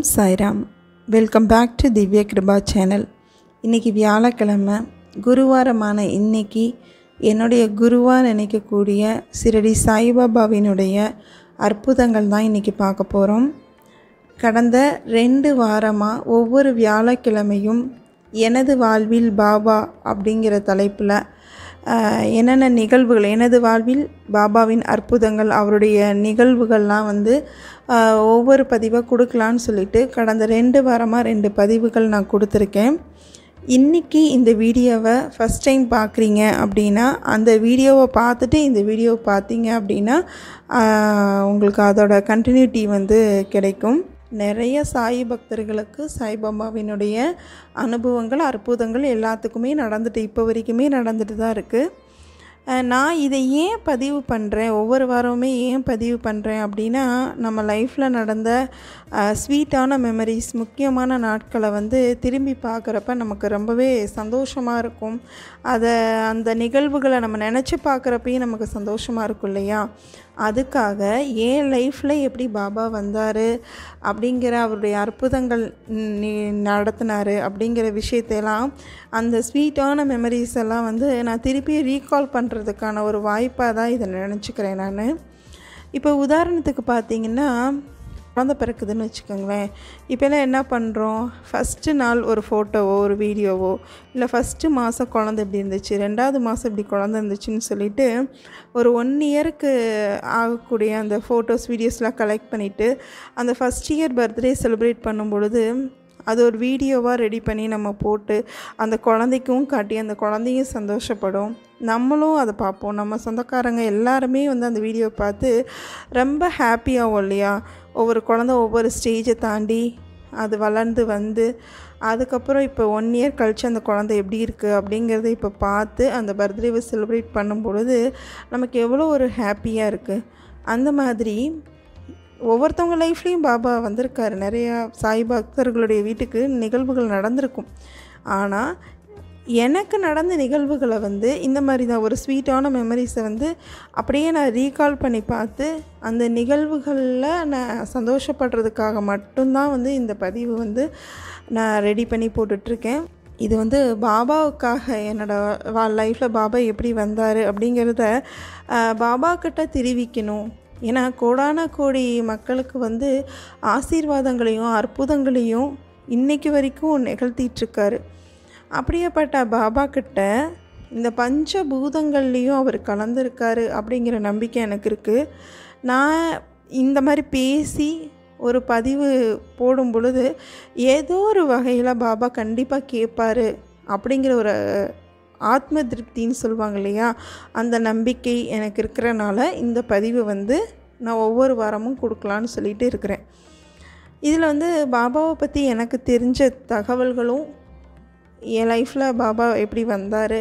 Sairam. Welcome back to Video.Guru channel. இன்னைக்கு வியாழக்கிழமை குருவாரமான இன்னைக்கு என்னுடைய குருவா நினைக்கக்கூடிய சிரடி சாய்பாபாவினுடைய அற்புதங்கள் தான் இன்னைக்கு பார்க்க போகிறோம். கடந்த 2 வாரமாக ஒவ்வொரு வியாழக்கிழமையும் எனது வாழ்வில் பாபா அப்படிங்கிற தலைப்பில் என்னென்ன நிகழ்வுகள், எனது வாழ்வில் பாபாவின் அற்புதங்கள், அவருடைய நிகழ்வுகள்லாம் ஒவ்வொரு பதிவாக கொடுக்கலான்னு சொல்லிட்டு கடந்த 2 வாரமாக 2 பதிவுகள் நான் கொடுத்துருக்கேன். இன்றைக்கி இந்த வீடியோவை ஃபஸ்ட் டைம் பார்க்குறீங்க அப்படின்னா அந்த வீடியோவை பார்த்துட்டு இந்த வீடியோவை பார்த்தீங்க அப்படின்னா உங்களுக்கு அதோட கண்டினியூட்டி கிடைக்கும். நிறைய சாய் பக்தர்களுக்கு சாய்பாபாவினுடைய அனுபவங்கள், அற்புதங்கள் எல்லாத்துக்குமே இப்போ வரைக்குமே நடந்துட்டு தான் இருக்குது. நான் இதை ஏன் பதிவு பண்ணுறேன், ஒவ்வொரு வாரமுமே ஏன் பதிவு பண்ணுறேன் அப்படின்னா, நம்ம லைஃப்பில் நடந்த ஸ்வீட்டான மெமரிஸ், முக்கியமான நாட்களை திரும்பி பார்க்குறப்ப நமக்கு ரொம்பவே சந்தோஷமாக இருக்கும். அந்த நிகழ்வுகளை நம்ம நினச்சி பார்க்குறப்பையும் நமக்கு சந்தோஷமாக இருக்கும் இல்லையா? அதுக்காக என் லைஃப்பில் எப்படி பாபா வந்தார் அப்படிங்கிற, அவருடைய அற்புதங்கள் நடத்தினார் அப்படிங்கிற விஷயத்தையெல்லாம், அந்த ஸ்வீட்டான மெமரிஸ் எல்லாம் நான் திருப்பி ரீகால் பண்ணுறதுக்கான ஒரு வாய்ப்பாக தான் இதை நினச்சிக்கிறேன் நான். இப்போ உதாரணத்துக்கு பார்த்திங்கன்னா, குழந்தை பிறக்குதுன்னு வச்சுக்கோங்களேன். இப்போல்லாம் என்ன பண்ணுறோம், ஃபஸ்ட்டு நாள் ஒரு ஃபோட்டோவோ ஒரு வீடியோவோ, இல்லை ஃபஸ்ட்டு மாதம் குழந்தை இப்படி இருந்துச்சு, 2வது மாதம் இப்படி குழந்தை இருந்துச்சுன்னு சொல்லிவிட்டு ஒரு 1 இயருக்கு ஆகக்கூடிய அந்த ஃபோட்டோஸ் வீடியோஸ்லாம் கலெக்ட் பண்ணிவிட்டு அந்த ஃபஸ்ட் இயர் பர்த்டே செலிப்ரேட் பண்ணும் பொழுது அது ஒரு வீடியோவாக ரெடி பண்ணி நம்ம போட்டு அந்த குழந்தைக்கும் காட்டி அந்த குழந்தையும் சந்தோஷப்படும், நம்மளும் அதை பார்ப்போம். நம்ம சொந்தக்காரங்க எல்லாருமே அந்த வீடியோவை பார்த்து ரொம்ப ஹாப்பியாகும் இல்லையா? ஒவ்வொரு குழந்தை ஒவ்வொரு ஸ்டேஜை தாண்டி அது வளர்ந்து அதுக்கப்புறம் இப்போ 1 இயர் கழித்து அந்த குழந்தை எப்படி இருக்குது அப்படிங்கிறத இப்போ பார்த்து அந்த பர்த்டேவை செலிப்ரேட் பண்ணும் பொழுது நமக்கு எவ்வளோ ஒரு ஹாப்பியாக இருக்குது. அந்த மாதிரி ஒவ்வொருத்தவங்க லைஃப்லேயும் பாபா வந்திருக்காரு. நிறையா சாய் பக்தர்களுடைய வீட்டுக்கு நிகழ்வுகள் நடந்திருக்கும். ஆனால் எனக்கு நடந்த நிகழ்வுகளை இந்த மாதிரி தான் ஒரு ஸ்வீட்டான மெமரிஸை அப்படியே நான் ரீகால் பண்ணி பார்த்து அந்த நிகழ்வுகளில் நான் சந்தோஷப்படுறதுக்காக மட்டும்தான் இந்த பதிவு நான் ரெடி பண்ணி போட்டுட்ருக்கேன். இது பாபாவுக்காக, என்னோடய லைஃப்பில் பாபா எப்படி வந்தார் அப்படிங்கிறத பாபாக்கிட்ட தெரிவிக்கணும். ஏன்னா கோடான கோடி மக்களுக்கு ஆசீர்வாதங்களையும் அற்புதங்களையும் இன்றைக்கு வரைக்கும் நிகழ்த்திட்டுருக்காரு. அப்படியேப்பட்ட பாபா கிட்ட இந்த பஞ்சபூதங்கள்லேயும் அவர் கலந்துருக்காரு அப்படிங்கிற நம்பிக்கை எனக்கு இருக்குது. நான் இந்த மாதிரி பேசி ஒரு பதிவு போடும் பொழுது ஏதோ ஒரு வகையில் பாபா கண்டிப்பாக கேட்பார் அப்படிங்கிற ஒரு ஆத்ம திருப்தின்னு சொல்லுவாங்க இல்லையா? அந்த நம்பிக்கை எனக்கு இருக்கிறனால இந்த பதிவு நான் ஒவ்வொரு வாரமும் கொடுக்கலான்னு சொல்லிட்டு இருக்கிறேன். இதில் பாபாவை பற்றி எனக்கு தெரிஞ்ச தகவல்களும், என் லைஃப்பில் பாபா எப்படி வந்தார்,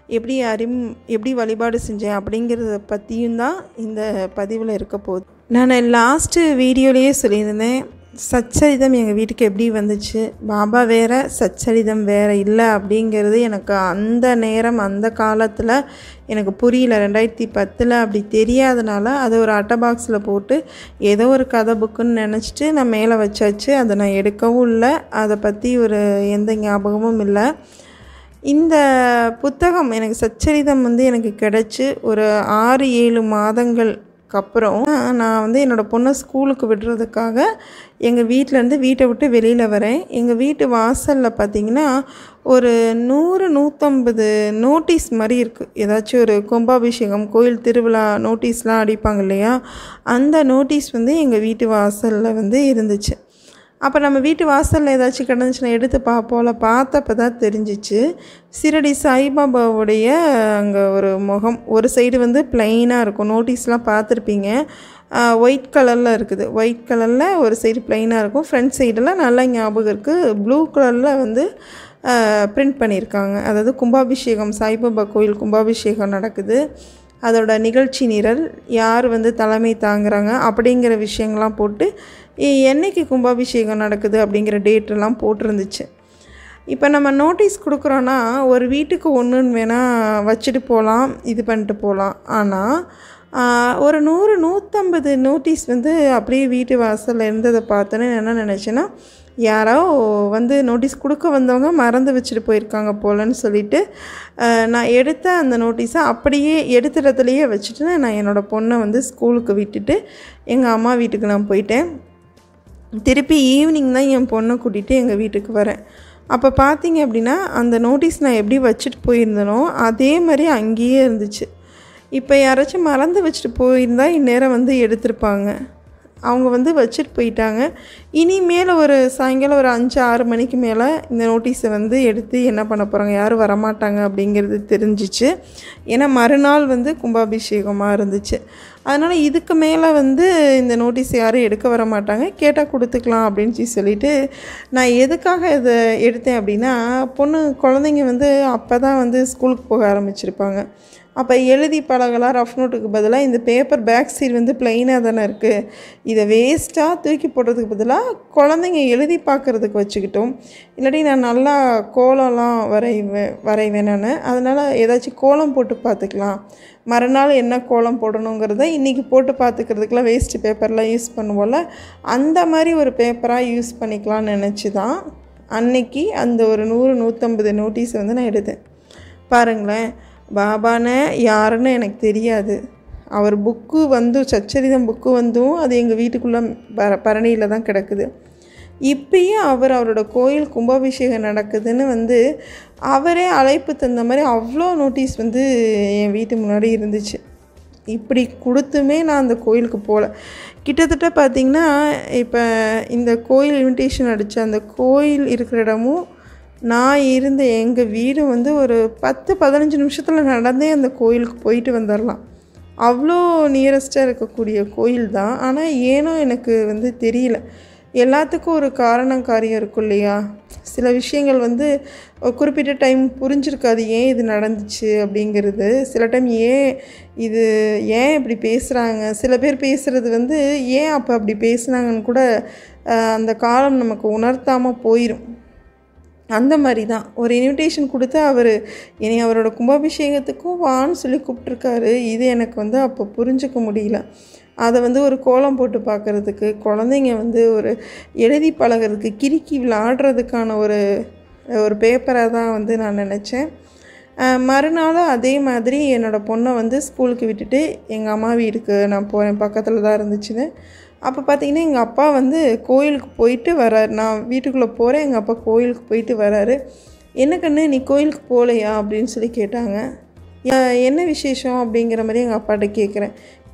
எப்படி வழிபாடு செஞ்சேன் அப்படிங்கிறத பற்றியும் தான் இந்த பதிவில் இருக்க போகுது. நான் லாஸ்ட்டு வீடியோலேயே சொல்லியிருந்தேன், சச்சரிதம் எங்கள் வீட்டுக்கு எப்படி வந்துச்சு, பாபா வேறு சச்சரிதம் வேறு இல்லை அப்படிங்கிறது எனக்கு அந்த நேரம் அந்த காலத்தில் எனக்கு புரியல. 2010 அப்படி தெரியாதனால அதை ஒரு அட்டை பாக்ஸில் போட்டு ஏதோ ஒரு கதை புக்குன்னு நினச்சிட்டு நான் மேலே வச்சாச்சு. அதை நான் எடுக்கவும் இல்லை, அதை பற்றி ஒரு எந்த ஞாபகமும் இல்லை. இந்த புத்தகம் எனக்கு சச்சரிதம் எனக்கு கிடச்சி ஒரு 6-7 மாதங்கள் அப்புறம் நான் என்னோடய பொண்ணை ஸ்கூலுக்கு விடுறதுக்காக எங்கள் வீட்டை விட்டு வெளியில் வரேன். எங்கள் வீட்டு வாசலில் பார்த்திங்கன்னா ஒரு 100-150 நோட்டீஸ் மாதிரி இருக்குது. ஏதாச்சும் ஒரு கும்பாபிஷேகம், கோயில் திருவிழா நோட்டீஸ்லாம் அடிப்பாங்க இல்லையா? அந்த நோட்டீஸ் எங்கள் வீட்டு வாசலில் இருந்துச்சு. அப்போ நம்ம வீட்டு வாசலில் ஏதாச்சும் கிடந்துச்சுன்னா எடுத்து பார்ப்போம்ல. பார்த்தப்போ தான் தெரிஞ்சிச்சு, சிரடி சாய்பாபாவுடைய அங்கே ஒரு முகம், ஒரு சைடு ப்ளைனாக இருக்கும். நோட்டீஸ்லாம் பார்த்துருப்பீங்க, ஒயிட் கலரில் இருக்குது. ஒயிட் கலரில் ஒரு சைடு ப்ளைனாக இருக்கும், ஃப்ரண்ட் சைடெல்லாம் நல்லா ஞாபகம் இருக்குது. ப்ளூ கலரில் பிரிண்ட் பண்ணியிருக்காங்க. அதாவது கும்பாபிஷேகம், சாய்பாபா கோயில் கும்பாபிஷேகம் நடக்குது, அதோட நிகழ்ச்சி நிரல், யார் தலைமை தாங்குறாங்க அப்படிங்கிற விஷயங்கள்லாம் போட்டு என்றைக்கு கும்பாபிஷேகம் நடக்குது அப்படிங்கிற டேட்டெல்லாம் போட்டிருந்துச்சு. இப்போ நம்ம நோட்டீஸ் கொடுக்குறோன்னா ஒரு வீட்டுக்கு ஒன்றுன்னு வேணால் வச்சுட்டு போகலாம், இது பண்ணிட்டு போகலாம். ஆனால் ஒரு 100 150 நோட்டீஸ் வந்து அப்படியே வீட்டு வாசலில் இருந்ததை பார்த்தோன்னே என்ன நினச்சேன்னா, யாரோ வந்து நோட்டீஸ் கொடுக்க வந்தவங்க மறந்து வச்சுட்டு போயிருக்காங்க போலன்னு சொல்லிட்டு நான் எடுத்த அந்த நோட்டீஸை அப்படியே எடுத்த இடத்துலையே வச்சுட்டு நான் என்னோடய பொண்ணை வந்து ஸ்கூலுக்கு விட்டுட்டு எங்கள் அம்மா வீட்டுக்கு நான் போயிட்டேன். திருப்பி ஈவினிங் தான் என் பொண்ணை கூட்டிகிட்டு எங்கள் வீட்டுக்கு வரேன். அப்போ பார்த்தீங்க அப்படின்னா அந்த நோட்டீஸ் நான் எப்படி வச்சுட்டு போயிருந்தனோ அதே மாதிரி அங்கேயே இருந்துச்சு. இப்போ யாராச்சும் மறந்து வச்சுட்டு போயிருந்தால் இந்நேரம் வந்து எடுத்திருப்பாங்க. அவங்க வந்து வச்சுட்டு போயிட்டாங்க. இனிமேல் ஒரு சாயங்காலம் ஒரு 5-6 மணிக்கு மேலே இந்த நோட்டீஸை வந்து எடுத்து என்ன பண்ண போகிறாங்க, யாரும் வரமாட்டாங்க அப்படிங்கிறது தெரிஞ்சிச்சு. ஏன்னா மறுநாள் வந்து கும்பாபிஷேகமாக இருந்துச்சு. அதனால் இதுக்கு மேலே வந்து இந்த நோட்டீஸ் யாரும் எடுக்க வர மாட்டாங்க, கேட்டால் கொடுத்துக்கலாம் அப்படின்னு சொல்லிட்டு நான் எதுக்காக இதை எடுத்தேன் அப்படின்னா, குழந்தைங்க வந்து அப்போ தான் வந்து ஸ்கூலுக்கு போக ஆரம்பிச்சிருப்பாங்க. அப்போ எழுதி பழகலாம். ரஃப் நோட்டுக்கு பதிலாக இந்த பேப்பர் பேக் சைடு வந்து ப்ளைனாக தானே இருக்குது, இதை வேஸ்ட்டாக தூக்கி போடுறதுக்கு பதிலாக குழந்தைங்க எழுதி பார்க்குறதுக்கு வச்சுக்கிட்டோம். இல்லாட்டி நான் நல்லா கோலம்லாம் வரைவேன் நான். அதனால் ஏதாச்சும் கோலம் போட்டு பார்த்துக்கலாம், மறுநாள் என்ன கோலம் போடணுங்கிறத இன்றைக்கி போட்டு பார்த்துக்கிறதுக்கெலாம் வேஸ்ட்டு பேப்பர்லாம் யூஸ் பண்ணுவோம்ல, அந்த மாதிரி ஒரு பேப்பராக யூஸ் பண்ணிக்கலாம்னு நினச்சி தான் அன்னைக்கு அந்த ஒரு 100 150 நோட்டீஸை வந்து நான் எடுத்தேன். பாருங்களேன், பாபான்னு யாருன்னு எனக்கு தெரியாது. அவர் புக்கு வந்து சச்சரிதம் புக்கு வந்தும் அது எங்கள் வீட்டுக்குள்ளே பரணியில் தான் கிடக்குது. இப்பயும் அவரோட கோயில் கும்பாபிஷேகம் நடக்குதுன்னு வந்து அவரே அழைப்பு தந்த மாதிரி அவ்வளோ நோட்டீஸ் வந்து என் வீட்டு முன்னாடி இருந்துச்சு. இப்படி கொடுத்துமே நான் அந்த கோயிலுக்கு போகல. கிட்டத்தட்ட பார்த்திங்கன்னா இப்போ இந்த கோயில் இன்விடேஷன் அடித்த அந்த கோயில் இருக்கிற இடமும் நான் இருந்த எங்கள் வீடும் வந்து ஒரு 10-15 நிமிஷத்தில் நடந்தே அந்த கோயிலுக்கு போயிட்டு வந்துடலாம். அவ்வளோ நியரஸ்ட்டாக இருக்கக்கூடிய கோயில் தான். ஆனால் ஏனோ எனக்கு வந்து தெரியல. எல்லாத்துக்கும் ஒரு காரியம் இருக்கும் இல்லையா? சில விஷயங்கள் வந்து குறிப்பிட்ட டைம் புரிஞ்சிருக்காது, ஏன் இது நடந்துச்சு அப்படிங்கிறது. சில டைம் ஏன் இப்படி பேசுகிறாங்க, சில பேர் பேசுகிறது வந்து ஏன் அப்போ அப்படி பேசுனாங்கன்னு கூட அந்த காலம் நமக்கு உணர்த்தாமல் போயிடும். அந்த மாதிரி தான் ஒரு இன்விடேஷன் கொடுத்து என்னை அவரோட கும்பாபிஷேகத்துக்கும் வான்னு சொல்லி கூப்பிட்ருக்காரு. இது எனக்கு வந்து அப்போ புரிஞ்சிக்க முடியல. அதை வந்து ஒரு கோலம் போட்டு பார்க்குறதுக்கு, குழந்தைங்க வந்து ஒரு எழுதி பழகிறதுக்கு, கிறுக்கி விளையாடுறதுக்கான ஒரு பேப்பராக தான் வந்து நான் நினச்சேன். மறுநாளும் அதே மாதிரி என்னோடய பொண்ணை வந்து ஸ்கூலுக்கு விட்டுட்டு எங்கள் அம்மா வீட்டுக்கு நான் போகிறேன். பக்கத்தில் தான் இருந்துச்சுன்னு. அப்போ பார்த்திங்கன்னா எங்கள் அப்பா வந்து கோயிலுக்கு போயிட்டு வராரு. நான் வீட்டுக்குள்ளே போகிறேன், எங்கள் அப்பா கோயிலுக்கு போயிட்டு வராரு. என்ன கண்ணு, நீ கோயிலுக்கு போகலையா அப்படின்னு சொல்லி கேட்டாங்க. என்ன விசேஷம் அப்படிங்கிற மாதிரி எங்கள் அப்பாட்ட கேட்குறேன்.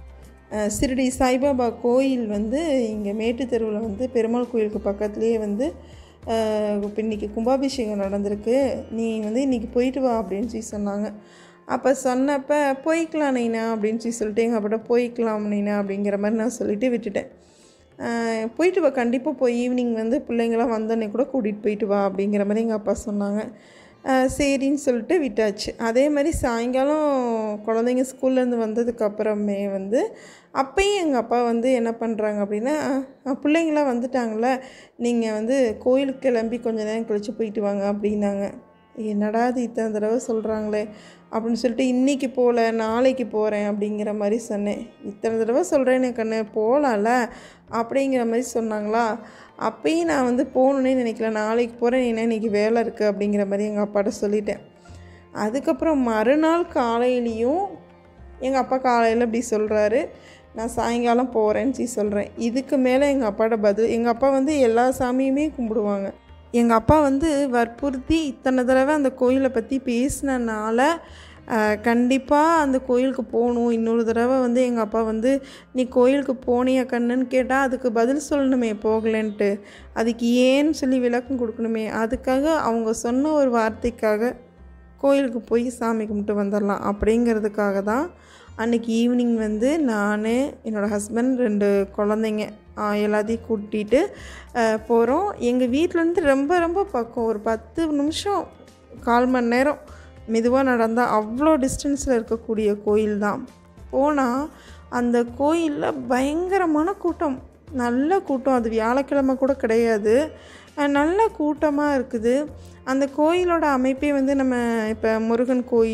சிறுடி சாய்பாபா கோயில் வந்து இங்கே மேட்டு தெருவில் வந்து பெருமாள் கோயிலுக்கு பக்கத்துலேயே வந்து இப்போ இன்றைக்கி கும்பாபிஷேகம் நடந்திருக்கு, நீ வந்து இன்றைக்கி போயிட்டு வா அப்படின்னு சொன்னாங்க. அப்போ சொன்னப்போ போய்க்கலாம் நைனா அப்படின்னு சொல்லிட்டு எங்கள் அப்பாட்ட போய்க்கலாம் நைனா அப்படிங்கிற மாதிரி நான் சொல்லிவிட்டு விட்டுட்டேன். போயிட்டு வா, கண்டிப்பாக போய் ஈவினிங் வந்து பிள்ளைங்களாம் வந்தோடனே கூட கூட்டிகிட்டு போயிட்டு வா அப்படிங்கிற மாதிரி எங்கள் அப்பா சொன்னாங்க. சரின்னு சொல்லிட்டு விட்டாச்சு. அதே மாதிரி சாயங்காலம் குழந்தைங்க ஸ்கூல்லேருந்து வந்ததுக்கப்புறமே வந்து அப்பையும் எங்கள் அப்பா வந்து என்ன பண்ணுறாங்க அப்படின்னா, பிள்ளைங்களாம் வந்துட்டாங்களே, நீங்கள் வந்து கோயிலுக்கு கிளம்பி கொஞ்சம் நேரம் கழித்து போயிட்டு வாங்க அப்படின்னாங்க. என்னடா இது இத்தனை தடவை சொல்கிறாங்களே அப்படின்னு சொல்லிட்டு இன்றைக்கி போகல, நாளைக்கு போகிறேன் அப்படிங்கிற மாதிரி சொன்னேன். இத்தனை தடவை சொல்கிறேன் கண்ணு, போகலாம்ல அப்படிங்கிற மாதிரி சொன்னாங்களா. அப்பயும் நான் வந்து போகணுன்னே நினைக்கல, நாளைக்கு போகிறேன், ஏன்னா இன்றைக்கி வேலை இருக்குது அப்படிங்கிற மாதிரி எங்கள் அப்பாட்ட சொல்லிட்டேன். அதுக்கப்புறம் மறுநாள் காலையிலையும் எங்கள் அப்பா காலையில் இப்படி சொல்கிறாரு, நான் சாயங்காலம் போகிறேன்னு சொல்கிறேன். இதுக்கு மேலே எங்கள் அப்பாட்ட பதில், எங்கள் அப்பா வந்து எல்லா சாமியுமே கும்பிடுவாங்க. எங்கள் அப்பா வந்து வற்புறுத்தி இத்தனை தடவை அந்த கோயிலை பற்றி பேசினனால கண்டிப்பாக அந்த கோயிலுக்கு போகணும். இன்னொரு தடவை வந்து எங்கள் அப்பா வந்து நீ கோயிலுக்கு போனியா கண்ணுன்னு கேட்டால் அதுக்கு பதில் சொல்லணுமே போகலன்ட்டு, அதுக்கு ஏன்னு சொல்லி விளக்கம் கொடுக்கணுமே. அதுக்காக அவங்க சொன்ன ஒரு வார்த்தைக்காக கோயிலுக்கு போய் சாமி கும்பிட்டு வந்துடலாம் அப்படிங்கிறதுக்காக தான் அன்றைக்கி ஈவினிங் வந்து நான், என்னோடய ஹஸ்பண்ட், 2 குழந்தைங்க எல்லாத்தையும் கூட்டிகிட்டு போகிறோம். எங்கள் வீட்டிலேருந்து ரொம்ப ரொம்ப பக்கம், ஒரு 10 நிமிஷம் 1/4 மணி நேரம் மெதுவாக நடந்தால் அவ்வளோ டிஸ்டன்ஸில் இருக்கக்கூடிய கோயில் தான். போனால் அந்த கோயிலில் பயங்கரமான கூட்டம், நல்ல கூட்டம். அது வியாழக்கிழமை கூட கிடையாது, நல்ல கூட்டமாக இருக்குது. அந்த கோயிலோட அமைப்பே வந்து நம்ம இப்போ முருகன் கோயில்,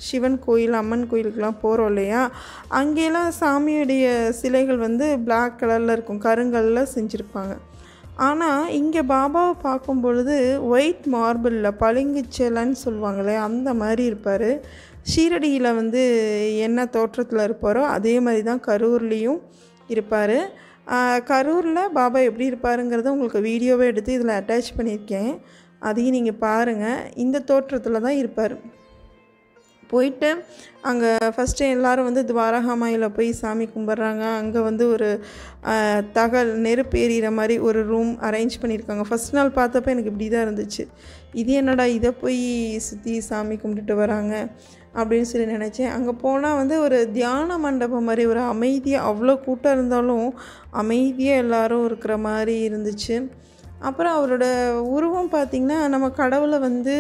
சிவன் கோயில் அம்மன் கோயிலுக்கெலாம் போகிறோம் இல்லையா, அங்கேலாம் சாமியுடைய சிலைகள் வந்து பிளாக் கலரில் இருக்கும், கருங்கல்லில் செஞ்சுருப்பாங்க. ஆனால் இங்கே பாபாவை பார்க்கும் பொழுது ஒயிட் மார்பிளில் பளிங்கு சிலைன்னு சொல்லுவாங்களே அந்த மாதிரி இருப்பார். ஷீரடியில் வந்து என்ன தோற்றத்தில் இருப்பாரோ அதே மாதிரி தான் கரூர்லேயும் இருப்பார். கரூரில் பாபா எப்படி இருப்பாருங்கிறத உங்களுக்கு வீடியோவை எடுத்து இதில் அட்டாச் பண்ணியிருக்கேன், அதையும் நீங்கள் பாருங்கள். இந்த தோற்றத்தில் தான் இருப்பார். போயிட்டு அங்கே ஃபஸ்ட்டு எல்லோரும் வந்து துவாரகாமாயில் போய் சாமி கும்பிட்றாங்க. அங்கே வந்து ஒரு நெருப்பு எரியிற மாதிரி ஒரு ரூம் அரேஞ்ச் பண்ணியிருக்காங்க. ஃபஸ்ட் நாள் பார்த்தப்ப எனக்கு இப்படி தான் இருந்துச்சு, இது என்னடா இதை போய் சுற்றி சாமி கும்பிட்டுட்டு வராங்க அப்படின்னு சொல்லி நினச்சேன். அங்கே போனால் வந்து ஒரு தியான மண்டபம் மாதிரி ஒரு அமைதியாக, அவ்வளோ கூட்டம் இருந்தாலும் அமைதியாக எல்லோரும் இருக்கிற மாதிரி இருந்துச்சு. அப்புறம் அவரோட உருவம் பார்த்திங்கன்னா நம்ம கடவுளை வந்து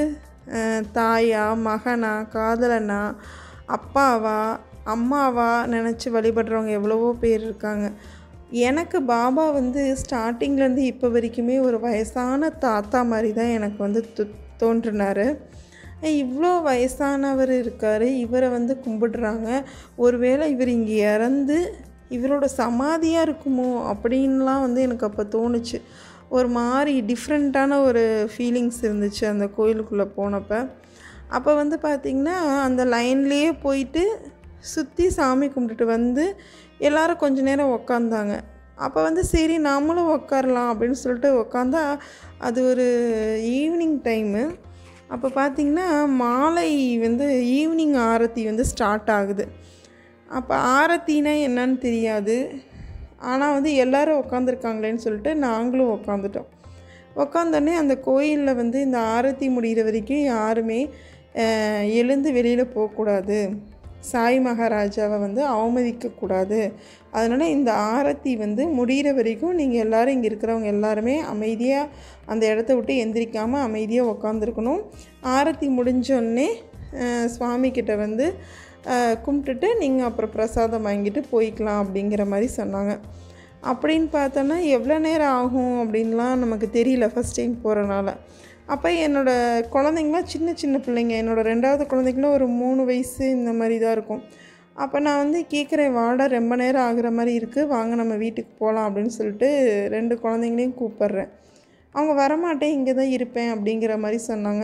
தாயா, மகனா, காதலனா, அப்பாவா, அம்மாவா நினச்சி வழிபடுறவங்க எவ்வளவோ பேர் இருக்காங்க. எனக்கு பாபா வந்து ஸ்டார்டிங்லேருந்து இப்போ வரைக்குமே ஒரு வயசான தாத்தா மாதிரி தான் எனக்கு வந்து தோன்றினார். இவ்வளோ வயசானவர் இருக்கார், இவரை வந்து கும்பிடுறாங்க, ஒருவேளை இவர் இங்கே இறந்து இவரோட சமாதியாக இருக்குமோ அப்படின்லாம் வந்து எனக்கு அப்போ தோணுச்சு. ஒரு மாதிரி டிஃப்ரெண்ட்டான ஒரு ஃபீலிங்ஸ் இருந்துச்சு அந்த கோயிலுக்குள்ளே போனப்போ. அப்போ வந்து பார்த்திங்கன்னா அந்த லைன்லேயே போயிட்டு சுற்றி சாமி கும்பிட்டுட்டு வந்து எல்லோரும் கொஞ்ச நேரம் உக்காந்தாங்க. அப்போ வந்து சரி நாமளும் உக்காரலாம் அப்படின்னு சொல்லிட்டு உக்காந்தா அது ஒரு ஈவினிங் டைமு. அப்போ பார்த்திங்கன்னா மாலை வந்து ஈவினிங் ஆரத்தி வந்து ஸ்டார்ட் ஆகுது. அப்போ ஆரத்தினா என்னன்னு தெரியாது, ஆனால் வந்து எல்லோரும் உக்காந்துருக்காங்களேன்னு சொல்லிட்டு நாங்களும் உக்காந்துட்டோம். உக்காந்தோடனே அந்த கோயிலில் வந்து இந்த ஆரத்தி முடிகிற வரைக்கும் யாருமே எழுந்து வெளியில் போகக்கூடாது, சாய் மகாராஜாவை வந்து அவமதிக்கக்கூடாது, அதனால் இந்த ஆரத்தி வந்து முடிகிற வரைக்கும் நீங்கள் எல்லோரும் இங்கே இருக்கிறவங்க எல்லாருமே அமைதியாக அந்த இடத்த விட்டு எந்திரிக்காமல் அமைதியாக உக்காந்துருக்கணும். ஆரத்தி முடிஞ்சோடனே சுவாமிக்கிட்ட வந்து கும்பிட்டுட்டு நீங்கள் அப்புறம் பிரசாதம் வாங்கிட்டு போய்க்கலாம் அப்படிங்கிற மாதிரி சொன்னாங்க. அப்படின்னு பார்த்தோன்னா எவ்வளோ நேரம் ஆகும் அப்படின்லாம் நமக்கு தெரியல ஃபஸ்ட் டைம் போகிறனால. அப்போ என்னோடய குழந்தைங்களாம் சின்ன சின்ன பிள்ளைங்க, என்னோடய 2வது குழந்தைங்களும் ஒரு 3 வயசு இந்த மாதிரி தான் இருக்கும். அப்போ நான் வந்து கேட்குறேன், வாடா ரொம்ப நேரம் ஆகுற மாதிரி இருக்குது, வாங்க நம்ம வீட்டுக்கு போகலாம் அப்படின்னு சொல்லிட்டு 2 குழந்தைங்களையும் கூப்பிட்றேன். அவங்க வரமாட்டேன், இங்கே தான் இருப்பேன் அப்படிங்கிற மாதிரி சொன்னாங்க.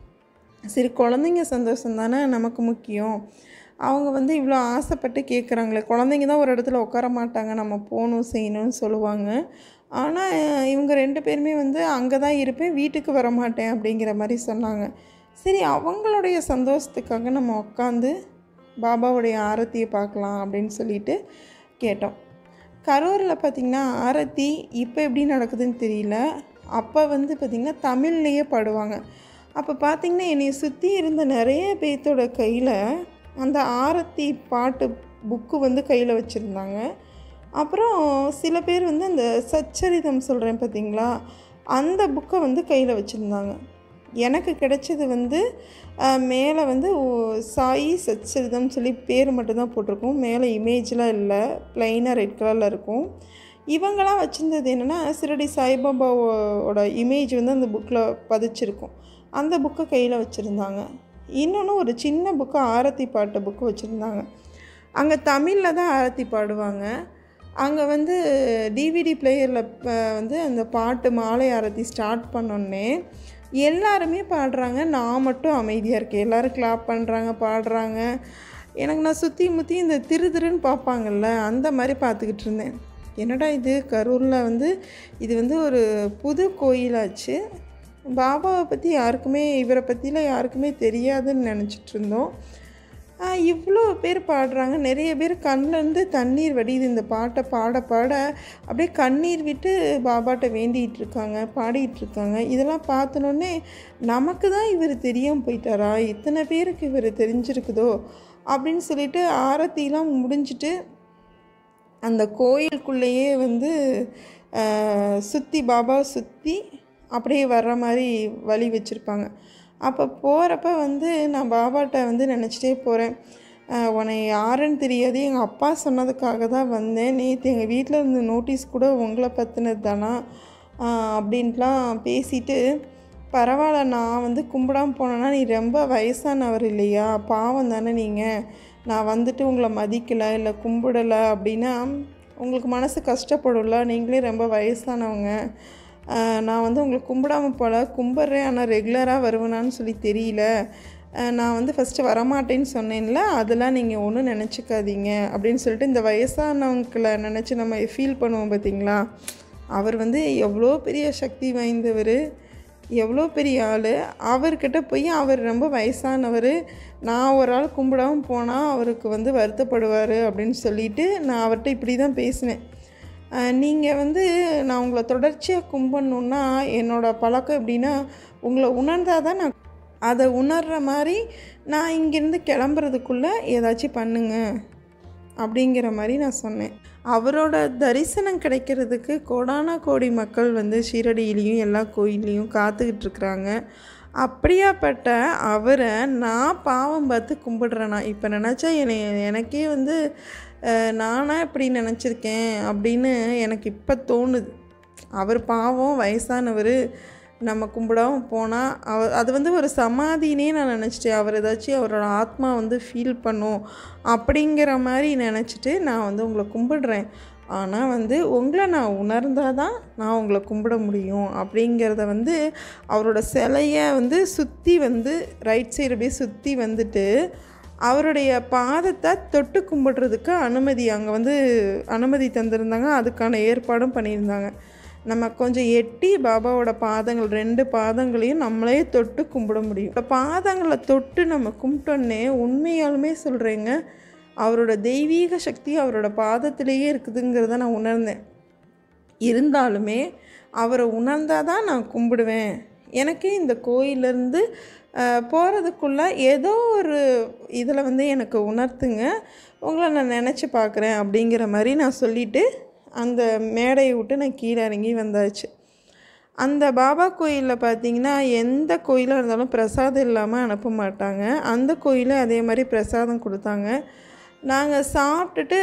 சரி குழந்தைங்க சந்தோஷம் தானே நமக்கு முக்கியம், அவங்க வந்து இவ்வளோ ஆசைப்பட்டு கேட்குறாங்களே, குழந்தைங்க தான் ஒரு இடத்துல உட்கார மாட்டாங்க, நம்ம போகணும் செய்யணும்னு சொல்லுவாங்க. ஆனால் இவங்க 2 பேருமே வந்து அங்கே தான் இருப்பேன், வீட்டுக்கு வரமாட்டேன் அப்படிங்கிற மாதிரி சொன்னாங்க. சரி அவங்களுடைய சந்தோஷத்துக்காக நம்ம உட்காந்து பாபாவுடைய ஆரத்தியை பார்க்கலாம் அப்படின்னு சொல்லிட்டு கேட்டோம். கரூரில் பார்த்திங்கன்னா ஆரத்தி இப்போ எப்படி நடக்குதுன்னு தெரியல, அப்போ வந்து பார்த்திங்கன்னா தமிழ்லேயே பாடுவாங்க. அப்போ பார்த்திங்கன்னா என்னை சுற்றி இருந்த நிறைய பேர்த்தோட கையில் அந்த ஆரத்தி பாட்டு புக்கு வந்து கையில் வச்சுருந்தாங்க. அப்புறம் சில பேர் வந்து அந்த சச்சரிதம் சொல்கிறேன் பார்த்திங்களா, அந்த புக்கை வந்து கையில் வச்சுருந்தாங்க. எனக்கு கிடைச்சது வந்து மேலே வந்து சாயி சச்சரிதம் சொல்லி பேர் மட்டும்தான் போட்டிருக்கும், மேலே இமேஜ்லாம் இல்லை, ப்ளைனாக ரெட் கலரில் இருக்கும். இவங்களாம் வச்சுருந்தது என்னென்னா சிரடி சாய்பாபாவோட இமேஜ் வந்து அந்த புக்கில் பதிச்சிருக்கும், அந்த புக்கை கையில் வச்சுருந்தாங்க. இன்னொன்று ஒரு சின்ன புக்கு ஆரத்தி பாட்டு புக்கு வச்சுருந்தாங்க. அங்கே தமிழில் தான் ஆரத்தி பாடுவாங்க. அங்கே வந்து டிவிடி பிளேயரில் வந்து அந்த பாட்டு மாலை ஆரத்தி ஸ்டார்ட் பண்ணோன்னே எல்லாருமே பாடுறாங்க, நான் மட்டும் அமைதியாக இருக்கேன். எல்லோரும் கிளாப் பண்ணுறாங்க, பாடுறாங்க. எனக்கு நான் சுற்றி முற்றி இந்த திருன்னு பார்ப்பாங்கள்ல அந்த மாதிரி பார்த்துக்கிட்டு இருந்தேன். என்னடா இது கரூரில் வந்து இது வந்து ஒரு புது கோயிலாச்சு, பாபாவை பற்றி யாருக்குமே இவரை பற்றிலாம் யாருக்குமே தெரியாதுன்னு நினச்சிட்டு இருந்தோம். இவ்வளோ பேர் பாடுறாங்க, நிறைய பேர் கண்ணிலேருந்து தண்ணீர் வடியுது. இந்த பாட்டை பாட பாட அப்படியே கண்ணீர் விட்டு பாபாட்ட வேண்டிகிட்டு இருக்காங்க, பாடிகிட்டு இருக்காங்க. இதெல்லாம் பார்த்தனோடனே நமக்கு தான் இவர் தெரியாமல் போயிட்டாரா, இத்தனை பேருக்கு இவர் தெரிஞ்சிருக்குதோ அப்படின்னு சொல்லிட்டு ஆரத்திலாம் முடிஞ்சிட்டு அந்த கோயிலுக்குள்ளேயே வந்து சுற்றி பாபா சுற்றி அப்படியே வர்ற மாதிரி வழி வச்சுருப்பாங்க. அப்போ போகிறப்ப வந்து நான் பாபாட்ட வந்து நினச்சிட்டே போகிறேன், உன்னை யாருன்னு தெரியாது, எங்கள் அப்பா சொன்னதுக்காக தான் வந்தேன், நேற்று எங்கள் வீட்டில் இருந்த நோட்டீஸ் கூட உங்களை பற்றினது தானா அப்படின்ட்டுலாம் பேசிட்டு பரவாயில்ல, நான் வந்து கும்பிடாமல் போனேன்னா நீ ரொம்ப வயசானவர் இல்லையா, பாவம் தானே நீங்கள், நான் வந்துட்டு உங்களை மதிக்கலை இல்லை கும்பிடலை அப்படின்னா உங்களுக்கு மனசு கஷ்டப்படும்ல, நீங்களே ரொம்ப வயசானவங்க, நான் வந்து உங்களை கும்பிடாமல் போல, கும்பிட்றேன் ஆனால் ரெகுலராக வருவேனான்னு சொல்லி தெரியல, நான் வந்து ஃபஸ்ட்டு வரமாட்டேன்னு சொன்னேன்ல, அதெல்லாம் நீங்கள் ஒன்றும் நினச்சிக்காதீங்க அப்படின்னு சொல்லிட்டு இந்த வயசானவங்களை நினச்சி நம்ம ஃபீல் பண்ணுவோம் பார்த்திங்களா. அவர் வந்து எவ்வளோ பெரிய சக்தி வாய்ந்தவர், எவ்வளோ பெரிய ஆள், அவர்கிட்ட போய் அவர் ரொம்ப வயசானவர், நான் ஒரு ஆள் கும்பிடாமல் போனால் அவருக்கு வந்து வருத்தப்படுவார் அப்படின்னு சொல்லிவிட்டு நான் அவர்கிட்ட இப்படி தான் பேசினேன். நீங்கள் வந்து நான் உங்களை தொடர்ச்சியாக கும்பிடணுன்னா என்னோடய பழக்கம் எப்படின்னா, உங்களை உணர்ந்தால் தான் நான் அதை உணர்கிற மாதிரி நான் இங்கேருந்து கிளம்புறதுக்குள்ளே ஏதாச்சும் பண்ணுங்க அப்படிங்கிற மாதிரி நான் சொன்னேன். அவரோட தரிசனம் கிடைக்கிறதுக்கு கோடான கோடி மக்கள் வந்து ஷீரடியிலையும் எல்லா கோயிலையும் காத்துக்கிட்டுருக்குறாங்க. அப்படியாப்பட்ட அவரை நான் பாவம் பார்த்து கும்பிடுறேனா, இப்போ நினச்சா எனக்கே வந்து நானாக இப்படி நினச்சிருக்கேன் அப்படின்னு எனக்கு இப்போ தோணுது. அவர் பாவம் வயசானவர், நம்ம கும்பிடாமல் போனால் அது வந்து ஒரு சமாதினே நான் நினச்சிட்டேன். அவர் ஏதாச்சும் அவரோட ஆத்மா வந்து ஃபீல் பண்ணும் அப்படிங்கிற மாதிரி நினச்சிட்டு நான் வந்து உங்களை கும்பிடுறேன், ஆனால் வந்து உங்களை நான் உணர்ந்தால் தான் நான் உங்களை கும்பிட முடியும் அப்படிங்கிறத வந்து அவரோட சிலையை வந்து சுற்றி வந்து ரைட் சைடு அப்படியே சுற்றி வந்துட்டு அவருடைய பாதத்தை தொட்டு கும்பிடுறதுக்கு அங்கே வந்து அனுமதி தந்திருந்தாங்க. அதுக்கான ஏற்பாடும் பண்ணியிருந்தாங்க. நம்ம கொஞ்சம் எட்டி பாபாவோட பாதங்கள் 2 பாதங்களையும் நம்மளே தொட்டு கும்பிட முடியும். பாதங்களை தொட்டு நம்ம கும்பிட்டோன்னே உண்மையாலுமே சொல்கிறேங்க, அவரோட தெய்வீக சக்தி அவரோட பாதத்திலேயே இருக்குதுங்கிறத நான் உணர்ந்தேன். இருந்தாலுமே அவரை உணர்ந்தால் தான் நான் கும்பிடுவேன். எனக்கு இந்த கோயிலேருந்து போகிறதுக்குள்ளே ஏதோ ஒரு இதில் வந்து எனக்கு உணர்த்துங்க, உங்களை நான் நினச்சி பார்க்குறேன் அப்படிங்கிற மாதிரி நான் சொல்லிவிட்டு அந்த மேடையை விட்டு நான் கீழே இறங்கி வந்தாச்சு. அந்த பாபா கோயிலில் பார்த்திங்கன்னா எந்த கோயிலாக இருந்தாலும் பிரசாதம் இல்லாமல் அனுப்ப மாட்டாங்க. அந்த கோயிலில் அதே மாதிரி பிரசாதம் கொடுத்தாங்க. நாங்கள் சாப்பிட்டுட்டு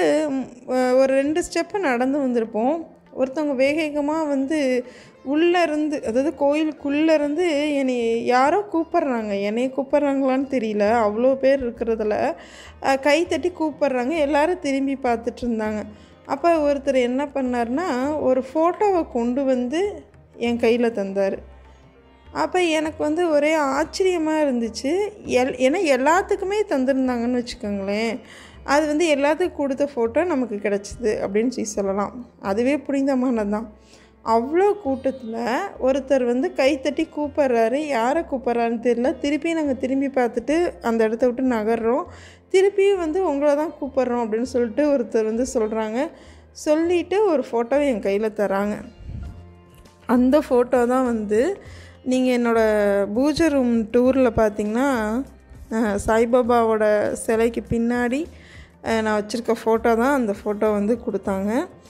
ஒரு 2 ஸ்டெப்பு நடந்து வந்திருப்போம். ஒருத்தவங்க வேகமாக வந்து உள்ளேருந்து, அதாவது கோயிலுக்குள்ளேருந்து என்னை யாரோ கூப்பிட்றாங்க. என்னை கூப்பிட்றாங்களான்னு தெரியல, அவ்வளோ பேர் இருக்கிறதுல கை தட்டி கூப்பிட்றாங்க. எல்லோரும் திரும்பி பார்த்துட்டு இருந்தாங்க. அப்போ ஒருத்தர் என்ன பண்ணார்னா, ஒரு ஃபோட்டோவை கொண்டு வந்து என் கையில் தந்தார். அப்போ எனக்கு வந்து ஒரே ஆச்சரியமாக இருந்துச்சு. ஏன்னா எல்லாத்துக்குமே தந்துருந்தாங்கன்னு வச்சுக்கோங்களேன். அது வந்து எல்லாத்துக்கும் கொடுத்த ஃபோட்டோ நமக்கு கிடச்சிது அப்படின்னு சொல்லலாம். அதுவே புனிதமானது தான். அவ்வளோ கூட்டத்தில் ஒருத்தர் வந்து கைத்தட்டி கூப்பிட்றாரு. யாரை கூப்பிட்றாருன்னு தெரியல. நாங்கள் திரும்பி பார்த்துட்டு அந்த இடத்த விட்டு நகர்றோம். திருப்பியும் வந்து உங்களை தான் கூப்பிட்றோம் அப்படின்னு சொல்லிட்டு ஒருத்தர் வந்து சொல்கிறாங்க. சொல்லிவிட்டு ஒரு ஃபோட்டோவை என் கையில் தராங்க. அந்த ஃபோட்டோ தான் வந்து நீங்கள் என்னோடய பூஜை ரூம் டூரில் பார்த்திங்கன்னா சாய்பாபாவோட சிலைக்கு பின்னாடி நான் வச்சுருக்க ஃபோட்டோ தான். அந்த ஃபோட்டோ வந்து கொடுத்தாங்க.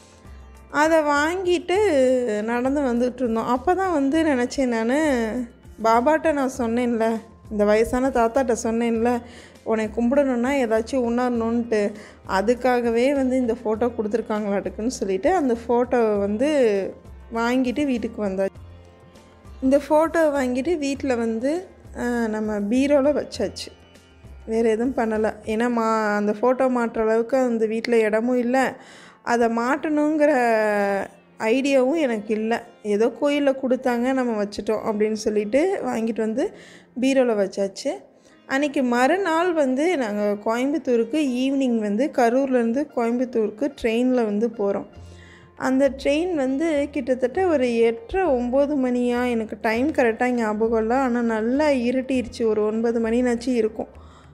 அதை வாங்கிட்டு நடந்து வந்துட்டுருந்தோம். அப்போ தான் வந்து நினச்சேன், நான் பாபாட்ட நான் சொன்னேன்ல, இந்த வயசான தாத்தாட்ட சொன்னேன்ல, உன்னை கும்பிடணுன்னா ஏதாச்சும் உணரணுன்ட்டு, அதுக்காகவே வந்து இந்த ஃபோட்டோ கொடுத்துருக்காங்களாட்டுக்குன்னு சொல்லிவிட்டு அந்த ஃபோட்டோவை வந்து வாங்கிட்டு வீட்டுக்கு வந்தாச்சு. இந்த ஃபோட்டோவை வாங்கிட்டு வீட்டில் வந்து நம்ம பீரோவில் வச்சாச்சு. வேறு எதுவும் பண்ணலை. ஏன்னா அந்த ஃபோட்டோ மாட்டுற அளவுக்கு அந்த வீட்டில் இடமும் இல்லை, அதை மாட்டணுங்கிற ஐடியாவும் எனக்கு இல்லை. ஏதோ கோயிலில் கொடுத்தாங்க, நம்ம வச்சுட்டோம் அப்படின்னு சொல்லிட்டு வாங்கிட்டு வந்து பீரோவில் வச்சாச்சு. அன்றைக்கி மறுநாள் வந்து நாங்கள் கோயம்புத்தூருக்கு ஈவினிங் வந்து கரூர்லேருந்து கோயம்புத்தூருக்கு ட்ரெயினில் வந்து போகிறோம். அந்த ட்ரெயின் வந்து கிட்டத்தட்ட ஒரு 8:30-9 மணியா, எனக்கு டைம் கரெக்டாக ஞாபகம் இல்லை, ஆனால் நல்லா இருட்டிடுச்சு. ஒரு 9 மணினாச்சு இருக்கும்,